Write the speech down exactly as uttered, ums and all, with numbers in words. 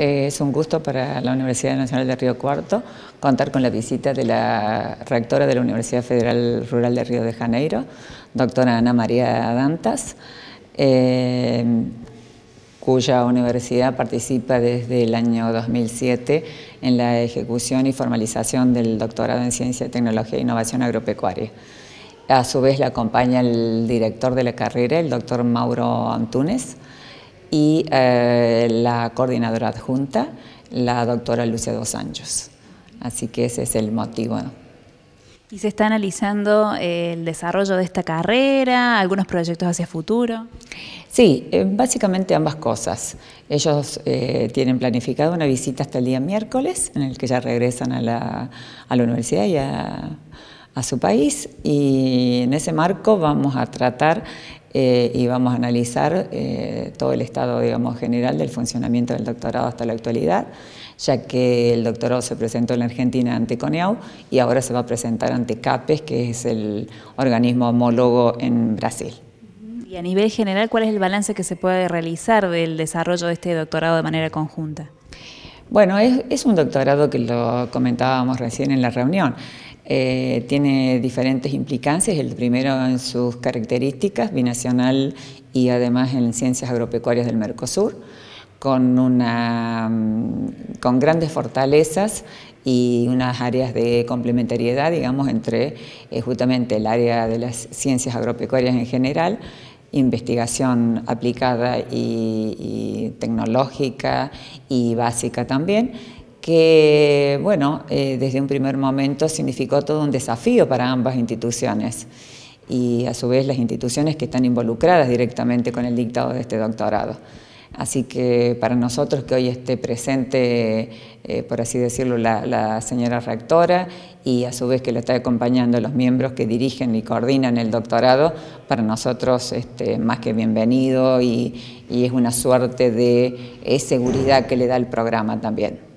eh, es un gusto para la Universidad Nacional de Río Cuarto contar con la visita de la rectora de la Universidad Federal Rural de Río de Janeiro, doctora Ana María Dantas, eh, cuya universidad participa desde el año dos mil siete en la ejecución y formalización del doctorado en Ciencia, Tecnología e Innovación Agropecuaria. A su vez la acompaña el director de la carrera, el doctor Mauro Antunes, y eh, la coordinadora adjunta, la doctora Lucia Dos Anjos. Así que ese es el motivo. ¿Y se está analizando eh, el desarrollo de esta carrera, algunos proyectos hacia futuro? Sí, eh, básicamente ambas cosas. Ellos eh, tienen planificado una visita hasta el día miércoles, en el que ya regresan a la, a la universidad y a, a su país, y en ese marco vamos a tratar eh, y vamos a analizar eh, todo el estado, digamos, general del funcionamiento del doctorado hasta la actualidad, ya que el doctorado se presentó en la Argentina ante CONEAU y ahora se va a presentar ante CAPES, que es el organismo homólogo en Brasil. Y a nivel general, ¿cuál es el balance que se puede realizar del desarrollo de este doctorado de manera conjunta? Bueno, es, es un doctorado que lo comentábamos recién en la reunión. Eh, tiene diferentes implicancias, el primero en sus características, binacional y además en ciencias agropecuarias del Mercosur, con, una, con grandes fortalezas y unas áreas de complementariedad, digamos, entre eh, justamente el área de las ciencias agropecuarias en general, investigación aplicada y, y tecnológica y básica también, que, bueno, eh, desde un primer momento significó todo un desafío para ambas instituciones y a su vez las instituciones que están involucradas directamente con el dictado de este doctorado. Así que para nosotros que hoy esté presente, eh, por así decirlo, la, la señora rectora y a su vez que lo está acompañando los miembros que dirigen y coordinan el doctorado, para nosotros este, más que bienvenido y, y es una suerte de eh, seguridad que le da el programa también.